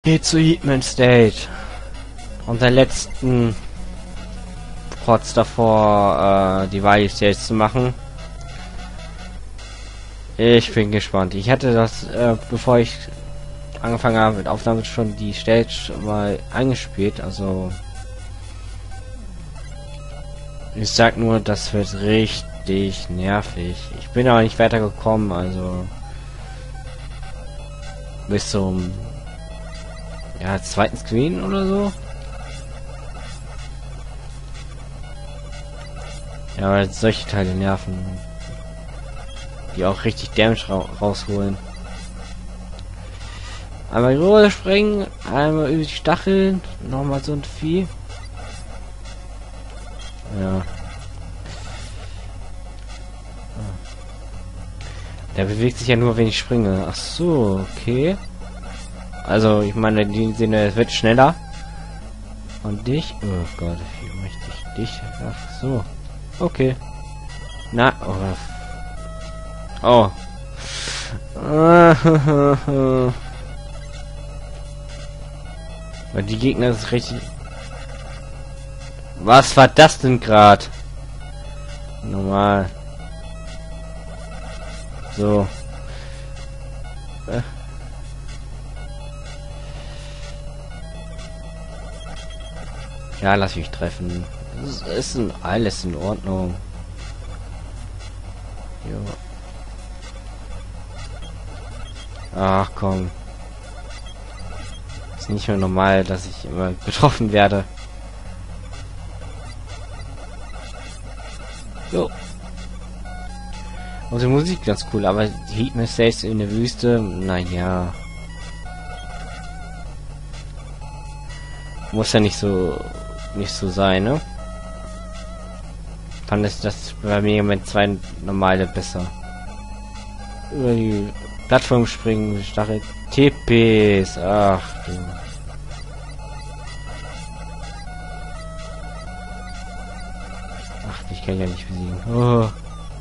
Geht zu Hitman State. Und der letzten kurz davor, die Wally Stage zu machen. Ich bin gespannt. Ich hatte das, bevor ich angefangen habe mit Aufnahme, schon die Stage mal eingespielt. Also ich sag nur, das wird richtig nervig. Ich bin aber nicht weitergekommen, also bis zum zweiten Screen oder so. Ja, weil solche Teile nerven, die auch richtig Damage rausholen. Einmal rüber springen, einmal über die Stacheln, nochmal so ein Vieh. Ja. Der bewegt sich ja nur, wenn ich springe. Ach so, okay. Also, ich meine, die Sinne, es wird schneller. Und dich? Oh Gott, wie möchte ich dich? Ach so. Okay. Na, oh. Oh. Weil die Gegner ist richtig. Was war das denn gerade? Normal. So. Ja, lass mich treffen. Das ist alles in Ordnung. Jo. Ach komm. Ist nicht mehr normal, dass ich immer getroffen werde. Jo. Und die Musik ganz cool, aber die Hitman Stage in der Wüste, naja. Muss ja nicht so sein, ne? Fand ich das bei mir mit 2 normale besser. Über die Plattform springen, Stachel, TPs, ach du. Ach, ich kann ja nicht besiegen. Oh.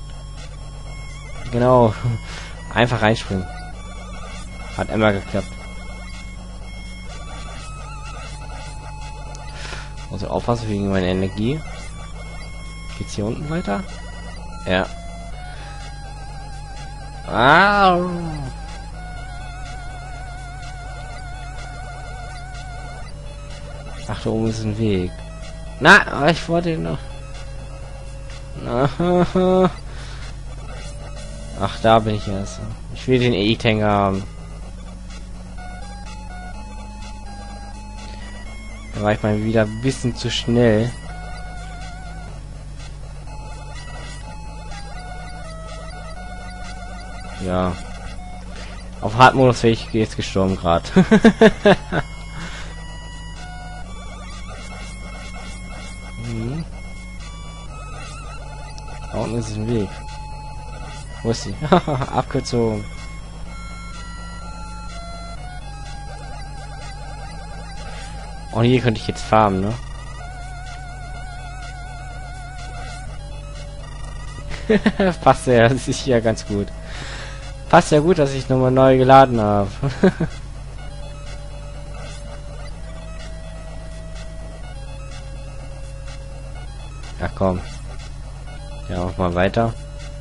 Genau. Einfach reinspringen. Hat immer geklappt. Also aufpassen wegen meiner Energie. Geht's hier unten weiter? Ja. Ah. Ach, da oben ist ein Weg. Na, ich wollte noch. Ach, da bin ich erst. Ich will den E-Tank haben. Da war ich mal wieder ein bisschen zu schnell. Ja. Auf Hardmodus wäre ich jetzt gestorben gerade. Da unten ist ein Weg. Wo ist sie? Abkürzung. Und hier könnte ich jetzt farmen, ne? Passt ja, das ist ja ganz gut. Passt ja gut, dass ich nochmal neu geladen habe. Ja, komm. Ja, auch mal weiter.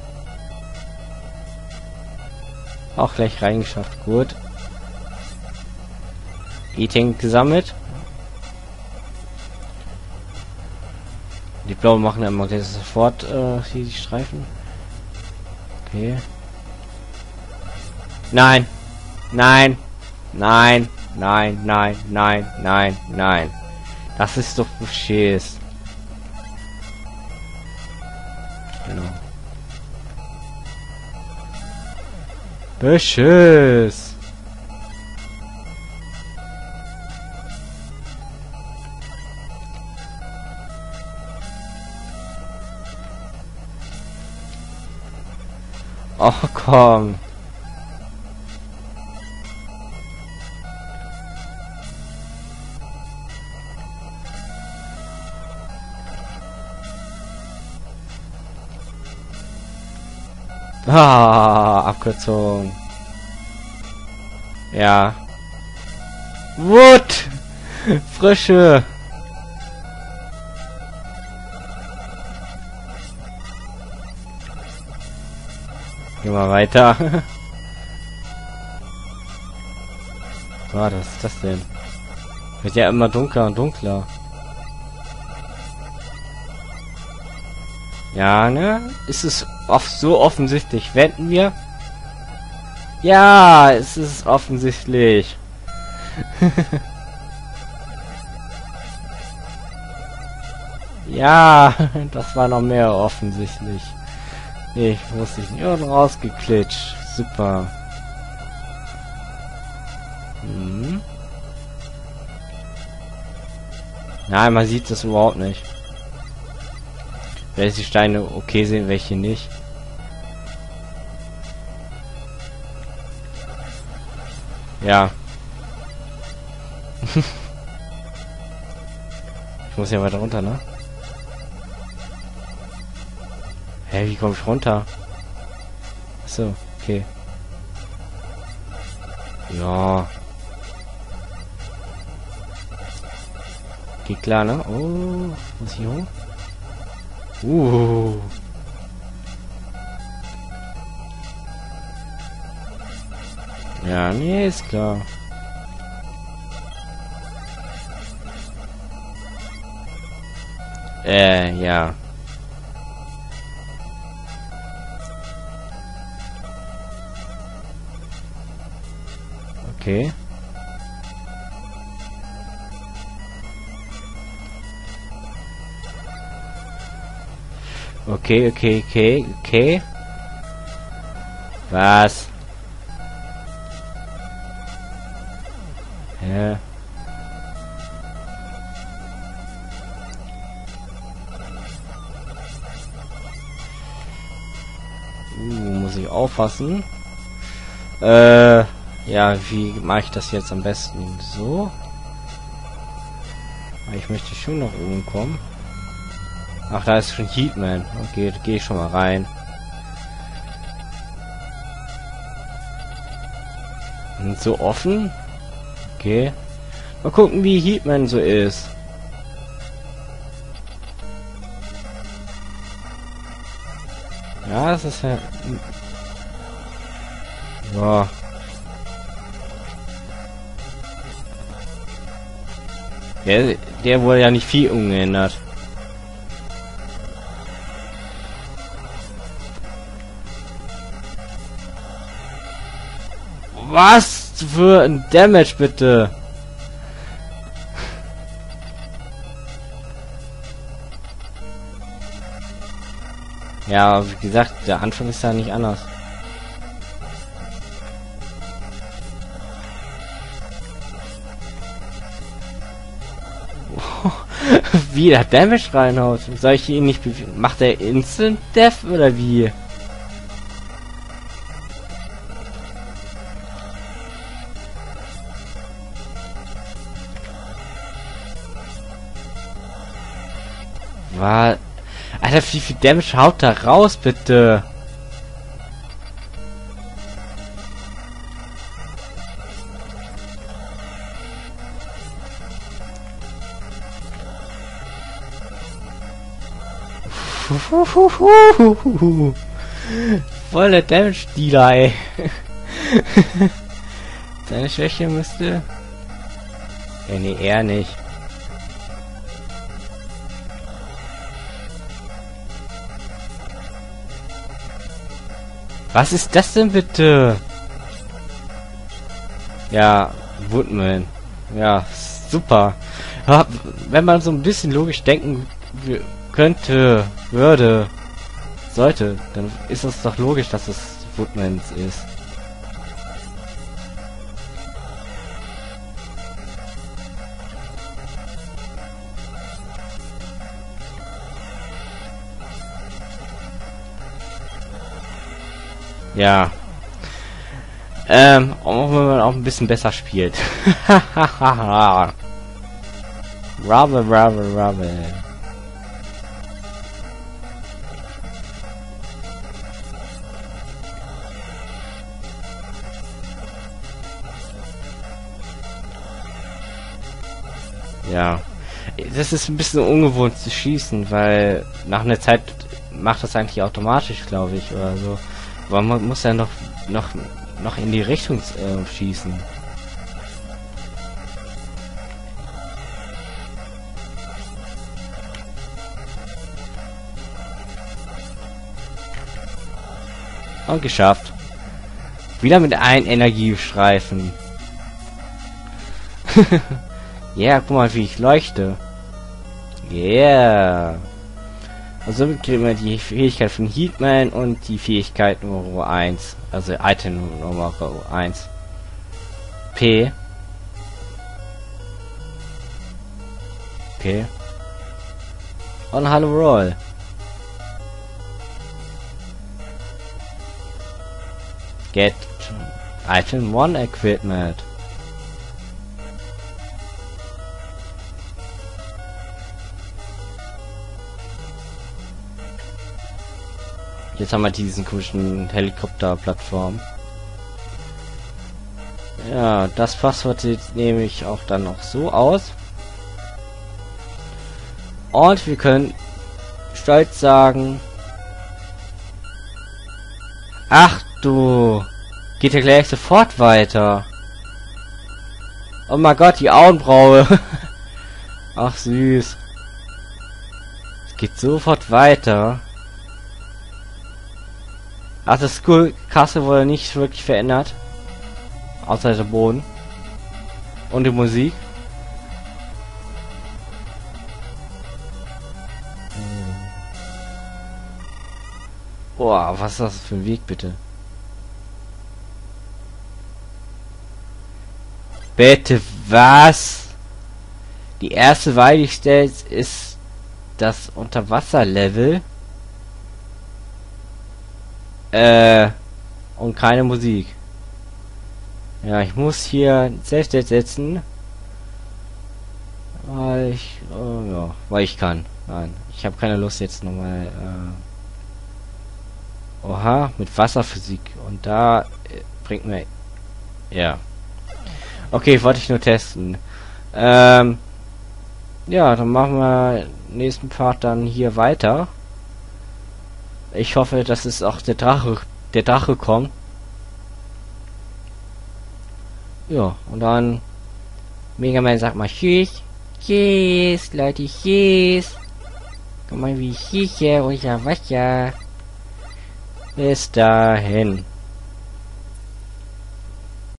Auch gleich reingeschafft, gut. E-Tank gesammelt. Die blauen machen immer jetzt sofort hier die Streifen. Okay. Nein. Nein. Nein. Nein. Nein. Nein. Nein. Nein. Das ist doch beschiss. Genau. Beschiss. Oh, komm. Ah, Abkürzung. Ja. Wut! Frische! Geh mal weiter. Was ist das denn? Wird ja immer dunkler und dunkler. Ja, ne? Ist es oft so offensichtlich? Wenden wir? Ja, es ist offensichtlich. Ja, das war noch mehr offensichtlich. Ich wusste nicht. Und rausgeklitscht. Super. Hm. Nein, man sieht das überhaupt nicht. Welche Steine okay sind, welche nicht. Ja. Ich muss ja weiter runter, ne? Hä, wie komme ich runter? Achso, okay. Ja. Geht klar, ne? Oh, muss ich hoch? Ja, nee, ist klar. Ja. Okay. Okay. Was? Ja. Muss ich aufpassen. Ja, wie mache ich das jetzt am besten? So? Ich möchte schon nach oben kommen. Ach, da ist schon Heatman. Okay, da gehe ich schon mal rein. Und so offen? Okay. Mal gucken, wie Heatman so ist. Ja, das ist ja... Ja. Der wurde ja nicht viel umgeändert. Was für ein Damage, bitte? Ja, wie gesagt, der Anfang ist ja nicht anders. Wie der Damage reinhaut. Soll ich ihn nicht bewegen? Macht er Instant Death oder wie? War... Alter, wie viel Damage haut da raus, bitte? Voll der Damage-Dealer, ey. Seine Schwäche müsste... Ja, nee, er nicht. Was ist das denn bitte? Ja, Woodman. Ja, super. Ja, wenn man so ein bisschen logisch denken könnte, sollte, dann ist es doch logisch, dass es Woodmans ist. Ja. Auch wenn man auch ein bisschen besser spielt. Rubble. Ja. Das ist ein bisschen ungewohnt zu schießen, weil nach einer Zeit macht das eigentlich automatisch, glaube ich, oder so. Aber man muss ja noch in die Richtung schießen. Und geschafft. Wieder mit einem Energiestreifen. Ja, guck mal, wie ich leuchte. Yeah. Und somit kriegen wir die Fähigkeit von Heatman und die Fähigkeit Nummer 1. Also Item Nummer 1. P. Okay. Und Hallo Roll. Get Item 1 Equipment. Jetzt haben wir diesen komischen Helikopterplattform. Ja, das Passwort sieht nämlich auch dann noch so aus. Und wir können stolz sagen... Ach du! Geht ja gleich sofort weiter. Oh mein Gott, die Augenbraue. Ach süß. Es geht sofort weiter. Ach, das Castle wurde nicht wirklich verändert. Außer der Boden. Und die Musik. Boah, was ist das für ein Weg, bitte? Bitte, was? Die erste Wahl, die ich stelle, ist das Unterwasserlevel. Und keine Musik. Ja, ich muss hier selbst setzen. Weil ich, ja, weil ich kann. Nein, ich habe keine Lust jetzt nochmal, oha, mit Wasserphysik. Und da bringt mir, ja. Okay, wollte ich nur testen. Ja, dann machen wir nächsten Part dann hier weiter. Ich hoffe, dass es auch der Drache kommt. Ja, und dann Mega Man sagt mal Tschüss. Tschüss, Leute, Tschüss. Guck mal, wie ich hier unter Wasser. Bis dahin.